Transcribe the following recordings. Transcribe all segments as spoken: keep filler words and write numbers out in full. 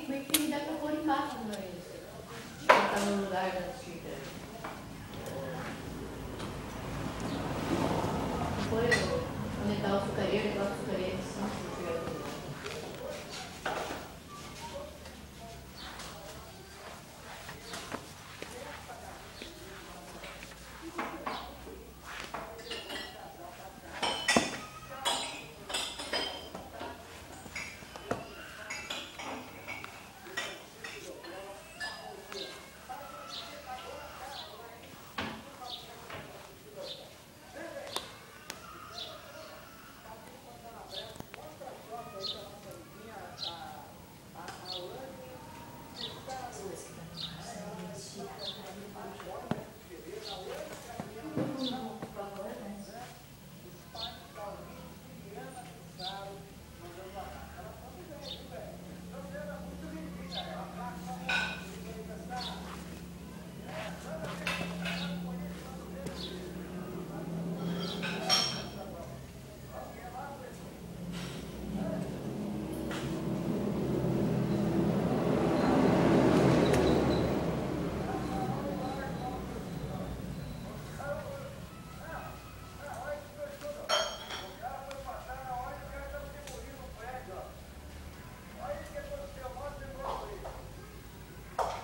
mas que me dá pra pôr embaixo, mas ela tá no lugar da xícara. Foi onde tá o açucareiro, aquela açucareira de cima, se tiver tudo.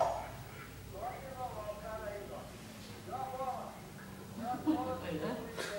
Pois é.